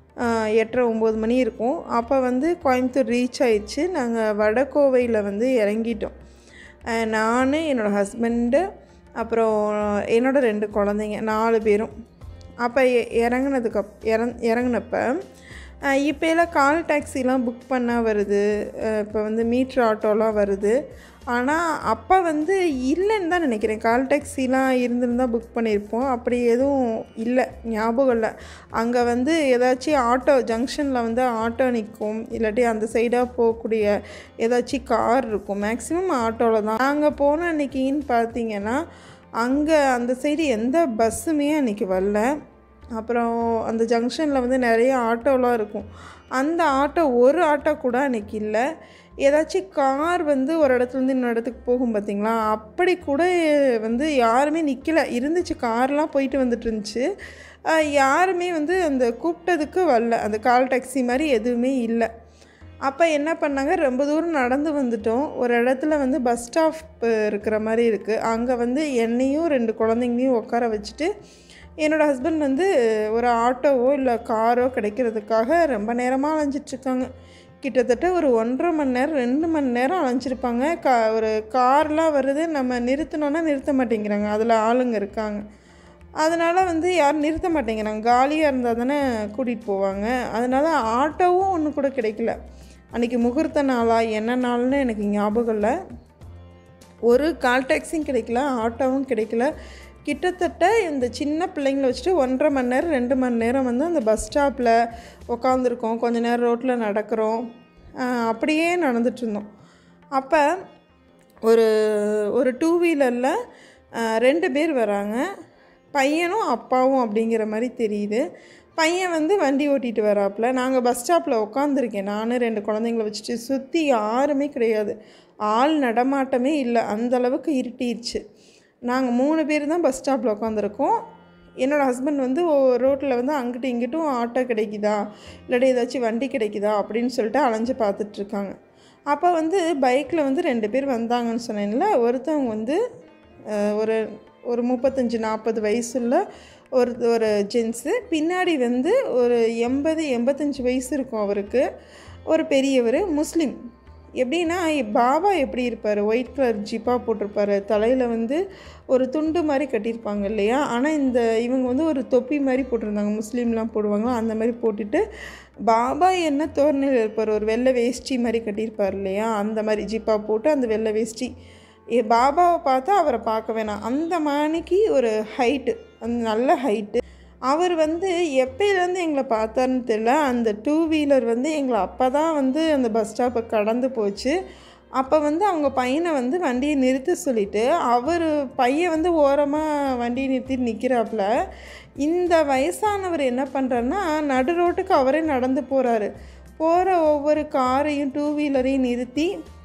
8:30-9 மணி இருக்கும். அப்போ வந்து கோயம்புத்தூர் ரீச் ஆயிடுச்சு. நாங்கள் வடகோவையில் வந்து இறங்கிட்டோம். நான், என்னோடய ஹஸ்பண்டு, அப்புறம் என்னோடய 2 குழந்தைங்க, 4 பேரும். அப்போ இறங்கினப்ப இப்போ எல்லாம் கால் டாக்ஸிலாம் புக் பண்ணால் வருது, இப்போ வந்து மீட்ரு ஆட்டோலாம் வருது. ஆனால் அப்போ வந்து இல்லைன்னு தான் நினைக்கிறேன். கால் டாக்ஸிலாம் இருந்திருந்தால் புக் பண்ணியிருப்போம். அப்படி எதுவும் இல்லை, ஞாபகம் இல்லை. அங்கே வந்து ஏதாச்சும் ஆட்டோ ஜங்ஷனில் வந்து ஆட்டோ நிற்கும், இல்லாட்டி அந்த சைடாக போகக்கூடிய ஏதாச்சும் கார் இருக்கும். மேக்ஸிமம் ஆட்டோவில் தான் நாங்கள் போன அன்றைக்கின்னு பார்த்தீங்கன்னா அங்கே அந்த சைடு எந்த பஸ்ஸுமே அன்றைக்கி வரல. அப்புறம் அந்த ஜங்ஷனில் வந்து நிறைய ஆட்டோலாம் இருக்கும். அந்த ஆட்டோ ஒரு ஆட்டோ கூட அன்றைக்கி இல்லை. ஏதாச்சும் கார் வந்து ஒரு இடத்துலேருந்து இன்னொரு இடத்துக்கு போகும் பார்த்திங்களா, அப்படி கூட வந்து யாருமே நிற்கலை. இருந்துச்சு, கார்லாம் போயிட்டு வந்துட்டு இருந்துச்சு. யாருமே வந்து அந்த கூப்பிட்டதுக்கு வரல. அந்த கால் டாக்ஸி மாதிரி எதுவுமே இல்லை. அப்போ என்ன பண்ணாங்க, ரொம்ப தூரம் நடந்து வந்துட்டோம். ஒரு இடத்துல வந்து பஸ் ஸ்டாப் இருக்கிற மாதிரி இருக்குது. அங்கே வந்து என்னையும் 2 குழந்தைங்களையும் உட்கார வச்சுட்டு என்னோடய ஹஸ்பண்ட் வந்து ஒரு ஆட்டோவோ இல்லை காரோ கிடைக்கிறதுக்காக ரொம்ப நேரமாக அலைஞ்சிட்ருக்காங்க. கிட்டத்தட்ட ஒரு 1.5 மணி நேரம் 2 மணி நேரம் அலைஞ்சிருப்பாங்க. ஒரு கார்லாம் வருது, நம்ம நிறுத்தினோன்னா நிறுத்த மாட்டேங்கிறாங்க. அதில் ஆளுங்க இருக்காங்க, அதனால் வந்து யாரும் நிறுத்த மாட்டேங்கிறாங்க. காலியாக இருந்தால் தானே கூட்டிகிட்டு போவாங்க. அதனால் ஆட்டோவும் ஒன்று கூட கிடைக்கல. அன்றைக்கி முகூர்த்த நாளா என்ன நாள்னு எனக்கு ஞாபகம் இல்லை. ஒரு கால் டாக்ஸியும் கிடைக்கல, ஆட்டோவும் கிடைக்கல. கிட்டத்தட்ட இந்த சின்ன பிள்ளைங்களை வச்சுட்டு 1.5 மணி நேரம் 2 மணி நேரம் வந்து அந்த பஸ் ஸ்டாப்பில் உட்காந்துருக்கோம். கொஞ்சம் நேரம் ரோட்டில் நடக்கிறோம், அப்படியே நடந்துகிட்ருந்தோம். அப்போ ஒரு 2 வீலரில் 2 பேர் வராங்க. பையனும் அப்பாவும் அப்படிங்கிற மாதிரி தெரியுது. பையன் வந்து வண்டி ஓட்டிகிட்டு வராப்புல. நாங்கள் பஸ் ஸ்டாப்பில் உட்காந்துருக்கேன், நான் 2 குழந்தைங்கள வச்சுட்டு. சுற்றி யாருமே கிடையாது, ஆள் நடமாட்டமே இல்லை. அந்தளவுக்கு இருட்டிடுச்சு. நாங்கள் 3 பேர் தான் பஸ் ஸ்டாப்பில் உட்காந்துருக்கோம். என்னோடய ஹஸ்பண்ட் வந்து ரோட்டில் வந்து அங்கிட்டும் இங்கிட்டும் ஆட்டோ கிடைக்குதா இல்லாட்டி ஏதாச்சும் வண்டி கிடைக்குதா அப்படின்னு சொல்லிட்டு அலைஞ்சு பார்த்துட்ருக்காங்க. அப்போ வந்து பைக்கில் வந்து 2 பேர் வந்தாங்கன்னு சொன்னேன்ல. ஒருத்தவங்க வந்து ஒரு 35-40 வயசுள்ள ஒரு ஜென்ஸு. பின்னாடி வந்து ஒரு 80-85 வயசு இருக்கும் அவருக்கு. ஒரு பெரியவர் முஸ்லீம். எப்படின்னா பாபா எப்படி இருப்பார், ஒயிட் கலர் ஜிப்பா போட்டிருப்பார், தலையில் வந்து ஒரு துண்டு மாதிரி கட்டியிருப்பாங்க இல்லையா. ஆனால் இவங்க வந்து ஒரு தொப்பி மாதிரி போட்டிருந்தாங்க, முஸ்லீம்லாம் போடுவாங்களோ அந்த மாதிரி போட்டுட்டு பாபா என்ன தோரணையில் இருப்பார், ஒரு வெள்ளை வேஷ்டி மாதிரி கட்டியிருப்பார் இல்லையா, அந்த மாதிரி ஜிப்பா போட்டு அந்த வெள்ளை வேஷ்டி. பாபாவை பார்த்தா அவரை பார்க்க வேணாம், அந்த மாணிக்கு ஒரு ஹைட்டு, அந்த நல்ல ஹைட்டு. அவர் வந்து எப்போலேருந்து எங்களை பார்த்தாருன்னு தெரியல. அந்த 2 வீலர் வந்து எங்களை அப்போ தான் வந்து அந்த பஸ் ஸ்டாப்பை கடந்து போச்சு. அப்போ வந்து அவங்க பையனை வந்து வண்டியை நிறுத்த சொல்லிவிட்டு அவர் பையன் வந்து ஓரமாக வண்டியை நிறுத்திட்டு நிற்கிறாப்புல. இந்த வயசானவர் என்ன பண்ணுறாருன்னா நடு ரோட்டுக்கு அவரே நடந்து போகிறாரு. போகிற ஒவ்வொரு காரையும் 2 வீலரையும் நிறுத்தி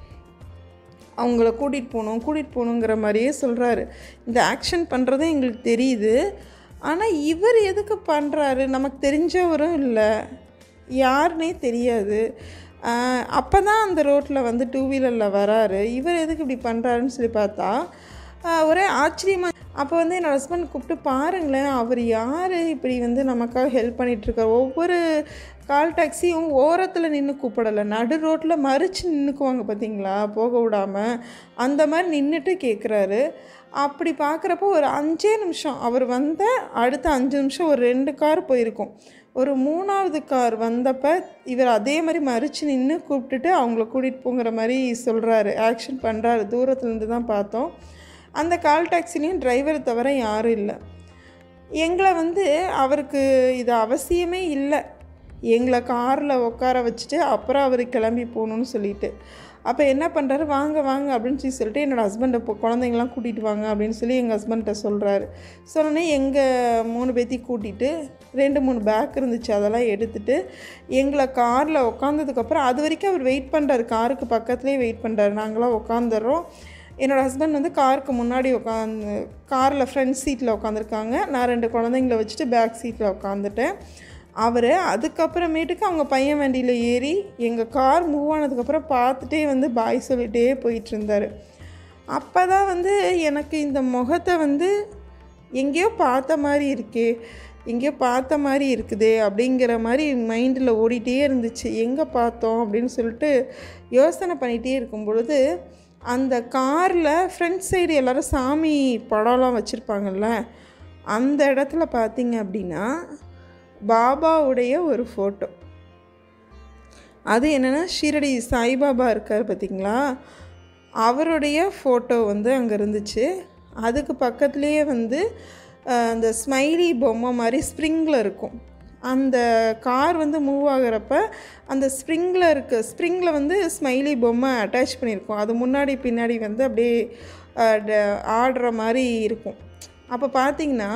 அவங்கள கூட்டிகிட்டு போகணுங்கிற மாதிரியே சொல்கிறாரு. இந்த ஆக்ஷன் பண்ணுறதும் எங்களுக்கு தெரியுது. ஆனால் இவர் எதுக்கு பண்ணுறாரு, நமக்கு தெரிஞ்சவரும் இல்லை, யாருன்னே தெரியாது. அப்போ தான் அந்த ரோட்டில் வந்து 2 வீலரில் வராரு. இவர் எதுக்கு இப்படி பண்ணுறாருன்னு சொல்லி பார்த்தா ஒரே ஆச்சரியமாக. அப்போ வந்து என்னோடய ஹஸ்பண்ட் கூப்பிட்டு, பாருங்களேன் அவர் யார் இப்படி வந்து நமக்காக ஹெல்ப் பண்ணிகிட்ருக்கார். ஒவ்வொரு கால் டாக்ஸியும் ஓரத்தில் நின்று கூப்பிடலை, நடு ரோட்டில் மறித்து நின்றுக்குவாங்க பார்த்தீங்களா, போக விடாமல், அந்த மாதிரி நின்றுட்டு கேட்குறாரு. அப்படி பார்க்குறப்போ ஒரு 5 நிமிஷம் அவர் வந்த அடுத்த 5 நிமிஷம் ஒரு 2 கார் போயிருக்கும். ஒரு 3வது கார் வந்தப்போ இவர் அதே மாதிரி மறித்து நின்று கூப்பிட்டுட்டு அவங்கள கூட்டிகிட்டு போங்கிற மாதிரி சொல்கிறாரு, ஆக்ஷன் பண்ணுறாரு. தூரத்துலேருந்து தான் பார்த்தோம். அந்த கால் டாக்ஸிலையும் டிரைவரை தவிர யாரும் இல்லை. எங்களை வந்து அவருக்கு இது அவசியமே இல்லை, எங்களை காரில் உட்கார வச்சுட்டு அப்புறம் அவர் கிளம்பி போகணுன்னு சொல்லிட்டு. அப்போ என்ன பண்ணுறாரு, வாங்க வாங்க அப்படின்னு சொல்லிட்டு என்னோடய ஹஸ்பண்டை குழந்தைங்களாம் கூட்டிகிட்டு வாங்க அப்படின்னு சொல்லி எங்கள் ஹஸ்பண்ட்டை சொல்கிறாரு. சொன்னோன்னே எங்கள் 3 பேர்த்தையும் கூட்டிகிட்டு 2-3 பேக் இருந்துச்சு, அதெல்லாம் எடுத்துகிட்டு எங்களை காரில் உட்காந்ததுக்கப்புறம் அது வரைக்கும் அவர் வெயிட் பண்ணுறாரு, காருக்கு பக்கத்துலேயே வெயிட் பண்ணுறாரு. நாங்களாம் உட்காந்துடுறோம். என்னோடய ஹஸ்பண்ட் வந்து காருக்கு முன்னாடி காரில் ஃப்ரண்ட் சீட்டில் உட்காந்துருக்காங்க. நான் 2 குழந்தைங்கள வச்சுட்டு பேக் சீட்டில் உட்காந்துட்டேன். அவர் அதுக்கப்புறமேட்டுக்கு அவங்க பையன் வண்டியில் ஏறி எங்கள் கார் மூவ் ஆனதுக்கப்புறம் பார்த்துட்டே வந்து பாய் சொல்லிகிட்டே போயிட்டுருந்தார். அப்போ தான் வந்து எனக்கு இந்த முகத்தை வந்து எங்கேயோ பார்த்த மாதிரி இருக்கே, எங்கேயோ பார்த்த மாதிரி இருக்குதே அப்படிங்கிற மாதிரி மைண்டில் ஓடிட்டே இருந்துச்சு. எங்கே பார்த்தோம் அப்படின்னு சொல்லிட்டு யோசனை பண்ணிகிட்டே இருக்கும் பொழுது அந்த காரில் ஃப்ரண்ட் சைடு எல்லோரும் சாமி படம்லாம் வச்சுருப்பாங்கள்ல, அந்த இடத்துல பார்த்திங்க அப்படின்னா பாபாவுடைய ஒரு ஃபோட்டோ. அது என்னென்னா ஷீரடி சாய்பாபா இருக்கார் பார்த்திங்களா, அவருடைய ஃபோட்டோ வந்து அங்கே இருந்துச்சு. அதுக்கு பக்கத்துலேயே வந்து அந்த ஸ்மைலி பொம்மை மாதிரி ஸ்ப்ரிங்கில் இருக்கும். அந்த கார் வந்து மூவ் ஆகிறப்ப அந்த ஸ்ப்ரிங்கில் வந்து ஸ்மைலி பொம்மை அட்டாச் பண்ணியிருக்கோம். அது முன்னாடி பின்னாடி வந்து அப்படியே ஆடுற மாதிரி இருக்கும். அப்போ பார்த்திங்கன்னா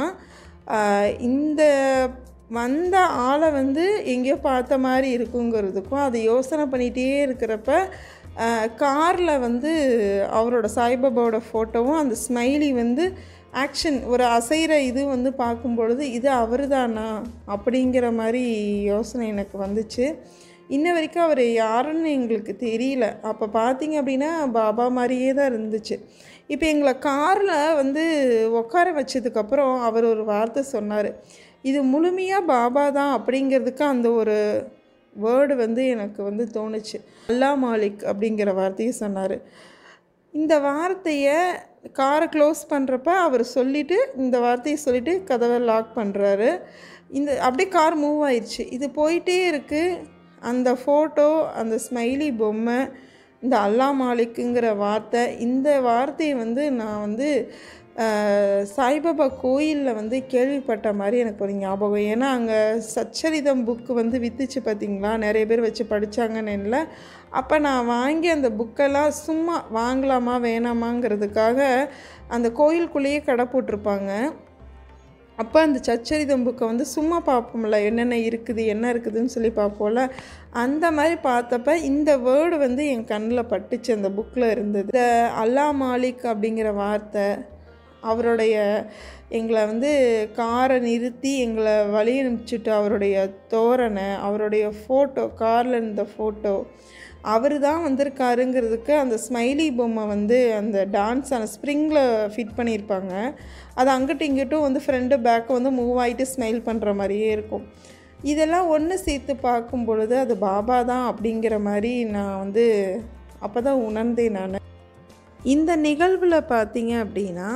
இந்த வந்த ஆளை வந்து எங்கேயோ பார்த்த மாதிரி இருக்குங்கிறதுக்கும் அது யோசனை பண்ணிகிட்டே இருக்கிறப்ப காரில் வந்து அவரோட சாய்பாபாவோட ஃபோட்டோவும் அந்த ஸ்மைலி வந்து ஆக்ஷன் ஒரு அசைகிற இது வந்து பார்க்கும்பொழுது இது அவர் தானா அப்படிங்கிற மாதிரி யோசனை எனக்கு வந்துச்சு. இன்ன வரைக்கும் அவர் யாருன்னு எங்களுக்கு தெரியல. அப்போ பார்த்திங்க அப்படின்னா பாபா மாதிரியே தான் இருந்துச்சு. இப்போ எங்களை காரில் வந்து உட்கார வச்சதுக்கப்புறம் அவர் ஒரு வார்த்தை சொன்னார், இது முழுமையாக பாபா தான் அப்படிங்கிறதுக்கு அந்த ஒரு வேர்டு வந்து எனக்கு வந்து தோணுச்சு. அல்லா மாலிக் அப்படிங்கிற வார்த்தையை சொன்னார். இந்த வார்த்தையை காரை க்ளோஸ் பண்ணுறப்ப அவர் சொல்லிவிட்டு இந்த வார்த்தையை சொல்லிவிட்டு கதவை லாக் பண்ணுறாரு. இந்த அப்படியே கார் மூவ் ஆயிடுச்சு. இது போயிட்டே இருக்குது. அந்த ஃபோட்டோ, அந்த ஸ்மைலி பொம்மை, இந்த அல்லா மாலிக்குங்கிற வார்த்தை, இந்த வார்த்தையை வந்து நான் வந்து சாய்பாபா கோயிலில் வந்து கேள்விப்பட்ட மாதிரி எனக்கு ஒரு ஞாபகம். ஏன்னா அங்கே சச்சரிதம் புக்கு வந்து விற்றுச்சு பார்த்திங்களா, நிறைய பேர் வச்சு படித்தாங்கன்னு இல்லை. அப்போ நான் வாங்கி அந்த புக்கெல்லாம் சும்மா வாங்கலாமா வேணாமாங்கிறதுக்காக அந்த கோயிலுக்குள்ளேயே கடை போட்டிருப்பாங்க. அப்போ அந்த சச்சரிதம் புக்கை வந்து சும்மா பார்ப்போம்ல, என்னென்ன இருக்குது என்ன இருக்குதுன்னு சொல்லி பார்ப்போம்ல, அந்த மாதிரி பார்த்தப்ப இந்த வேர்டு வந்து என் கண்ணில் பட்டுச்சு. அந்த புக்கில் இருந்தது. இந்த அல்லா மாலிக் அப்படிங்கிற வார்த்தை, அவருடைய எங்களை வந்து காரை நிறுத்தி எங்களை வழி அனுப்பிச்சிட்டு அவருடைய தோரணை, அவருடைய ஃபோட்டோ, காரில் இருந்த ஃபோட்டோ, அவர் தான் வந்திருக்காருங்கிறதுக்கு அந்த ஸ்மைலி பொம்மை வந்து அந்த டான்ஸ் அந்த ஸ்ப்ரிங்கில் ஃபிட் பண்ணியிருப்பாங்க. அது அங்கிட்டும் இங்கிட்டும் வந்து ஃப்ரெண்டு பேக்கை வந்து மூவ் ஆகிட்டு ஸ்மைல் பண்ணுற மாதிரியே இருக்கும். இதெல்லாம் ஒன்று சேர்த்து பார்க்கும் பொழுது அது பாபா தான் அப்படிங்கிற மாதிரி நான் வந்து அப்போ தான் உணர்ந்தேன். நான் இந்த நிகழ்வில் பார்த்தீங்க அப்படின்னா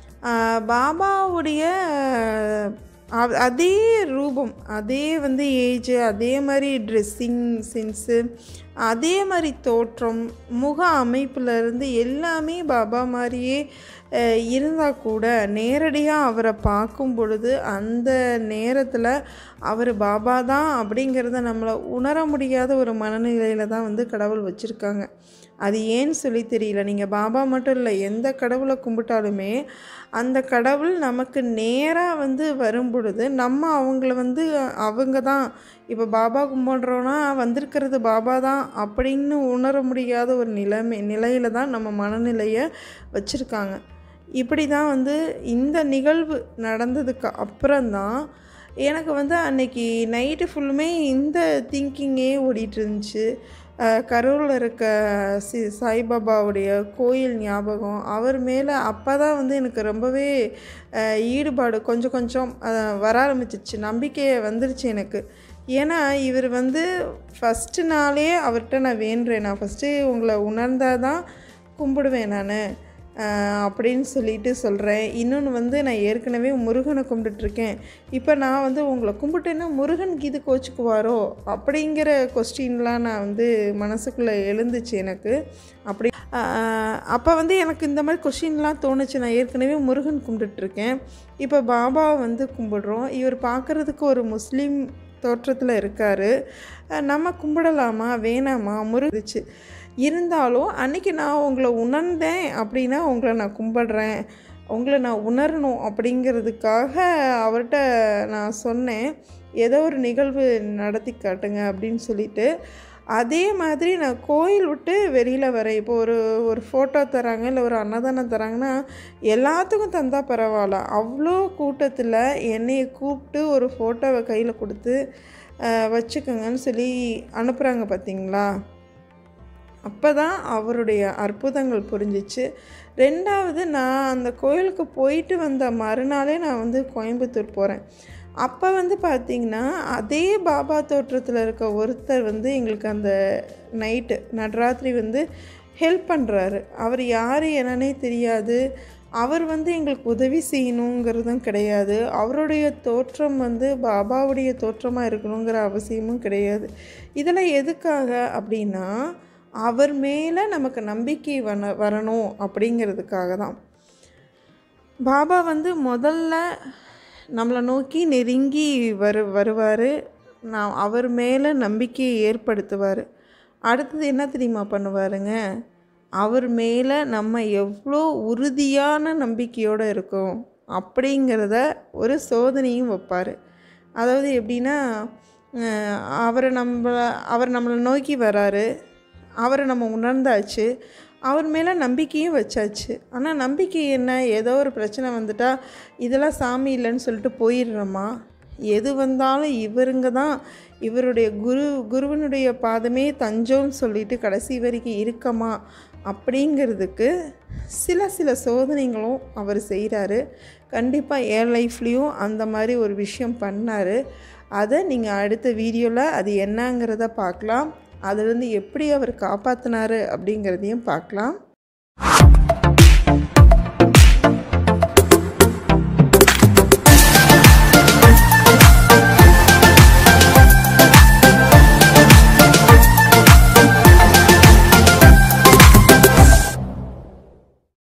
பாபாவுடைய அதே ரூபம், அதே வந்து ஏஜ், அதே மாதிரி ட்ரெஸ்ஸிங் சென்ஸு, அதே மாதிரி தோற்றம், முக அமைப்புலேருந்து எல்லாமே பாபா மாதிரியே இருந்தால் கூட நேரடியாக அவரை பார்க்கும் பொழுது அந்த நேரத்தில் அவர் பாபா தான் அப்படிங்கிறத நம்மளை உணர முடியாத ஒரு மனநிலையில் தான் வந்து கடவுள் வச்சுருக்காங்க. அது ஏன்னு சொல்லி தெரியல. நீங்கள் பாபா மட்டும் இல்லை, எந்த கடவுளை கும்பிட்டாலுமே அந்த கடவுள் நமக்கு நேராக வந்து வரும் பொழுது நம்ம அவங்கள வந்து அவங்க தான், இப்போ பாபா கும்பிட்றோன்னா வந்திருக்கிறது பாபா தான் அப்படின்னு உணர முடியாத ஒரு நிலையில் தான் நம்ம மனநிலையை வச்சுருக்காங்க. இப்படி தான் வந்து இந்த நிகழ்வு நடந்ததுக்கு அப்புறம்தான் எனக்கு வந்து அன்னைக்கு நைட்டு ஃபுல்லுமே இந்த திங்கிங்கே ஓடிட்டு இருந்துச்சு. கரூரில் இருக்க சாய்பாபாவுடைய கோயில் ஞாபகம், அவர் மேலே அப்போ தான் வந்து எனக்கு ரொம்பவே ஈடுபாடு கொஞ்சம் கொஞ்சம் வர ஆரம்பிச்சிச்சு, நம்பிக்கை வந்துருச்சு எனக்கு. ஏன்னா இவர் வந்து ஃபஸ்ட்டு நாளே அவர்கிட்ட நான் வேண்டுறேன், நான் ஃபஸ்ட்டு உங்களை உணர்ந்தால் தான் கும்பிடுவேன் நான் அப்படின்னு சொல்லிட்டு சொல்கிறேன். இன்னொன்று வந்து நான் ஏற்கனவே முருகனை கும்பிட்டுட்ருக்கேன், இப்போ நான் வந்து உங்களை கும்பிட்டேன்னா முருகன் கீது கோச்சுக்குவாரோ அப்படிங்கிற கொஸ்டின்லாம் நான் வந்து மனசுக்குள்ளே எழுந்துச்சு எனக்கு. அப்படி அப்போ வந்து எனக்கு இந்த மாதிரி கொஸ்டின்லாம் தோணுச்சு. நான் ஏற்கனவே முருகன் கும்பிட்டுட்ருக்கேன், இப்போ பாபாவை வந்து கும்பிடுறோம், இவர் பார்க்குறதுக்கு ஒரு முஸ்லீம் தோற்றத்தில் இருக்கார், நம்ம கும்பிடலாமா வேணாமா முருகிச்சு. இருந்தாலும் அன்றைக்கி நான் உங்களை உணர்ந்தேன் அப்படின்னா உங்களை நான் கும்பிட்றேன், உங்களை நான் உணரணும் அப்படிங்கிறதுக்காக அவர்கிட்ட நான் சொன்னேன், ஏதோ ஒரு நிகழ்வு நடத்தி காட்டுங்க அப்படின்னு சொல்லிட்டு. அதே மாதிரி நான் கோயில் விட்டு வெளியில் வரேன். இப்போ ஒரு ஃபோட்டோ தராங்க, இல்லை ஒரு அன்னதானம் தராங்கன்னா எல்லாத்துக்கும் தந்தால் பரவாயில்ல, அவ்வளோ கூட்டத்தில் என்னையை கூப்பிட்டு ஒரு ஃபோட்டோவை கையில் கொடுத்து வச்சுக்கோங்கன்னு சொல்லி அனுப்புகிறாங்க பார்த்திங்களா. அப்போ தான் அவருடைய அற்புதங்கள் புரிஞ்சிச்சு. ரெண்டாவது, நான் அந்த கோயிலுக்கு போயிட்டு வந்த மறுநாளே நான் வந்து கோயம்புத்தூர் போகிறேன். அப்போ வந்து பார்த்திங்கன்னா அதே பாபா தோற்றத்தில் இருக்க ஒருத்தர் வந்து எங்களுக்கு அந்த நைட்டு நடுராத்திரி வந்து ஹெல்ப் பண்ணுறாரு. அவர் யார் என்னன்னே தெரியாது, அவர் வந்து எங்களுக்கு உதவி செய்யணுங்கிறதும் கிடையாது, அவருடைய தோற்றம் வந்து பாபாவுடைய தோற்றமாக இருக்கணுங்கிற அவசியமும் கிடையாது. இதெல்லாம் எதுக்காக அப்படின்னா அவர் மேலே நமக்கு நம்பிக்கை வரணும் அப்படிங்கிறதுக்காக தான். பாபா வந்து முதல்ல நம்மளை நோக்கி நெருங்கி வருவார், நான் அவர் மேலே நம்பிக்கையை ஏற்படுத்துவார். அடுத்தது என்ன தெரியுமா பண்ணுவாருங்க, அவர் மேலே நம்ம எவ்வளோ உறுதியான நம்பிக்கையோடு இருக்கோம் அப்படிங்கிறத ஒரு சோதனையும் வைப்பார். அதாவது எப்படின்னா, அவர் நம்மளை நோக்கி வராரு, அவரை நம்ம உணர்ந்தாச்சு, அவர் மேலே நம்பிக்கையும் வச்சாச்சு. ஆனால் நம்பிக்கை என்ன, ஏதோ ஒரு பிரச்சனை வந்துட்டால் இதெல்லாம் சாமி இல்லைன்னு சொல்லிட்டு போயிடுறோமா? எது வந்தாலும் இவருங்க தான், இவருடைய குருவனுடைய பாதமே தஞ்சோன்னு சொல்லிட்டு கடைசி வரைக்கும் இருக்கமா அப்படிங்கிறதுக்கு சில சோதனைகளும் அவர் செய்கிறாரு. கண்டிப்பாக என் லைஃப்லேயும் அந்த மாதிரி ஒரு விஷயம் பண்ணார். அதை நீங்கள் அடுத்த வீடியோவில் அது என்னங்கிறத பார்க்கலாம். அதுலேருந்து எப்படி அவர் காப்பாற்றினார் அப்படிங்கிறதையும் பார்க்கலாம்.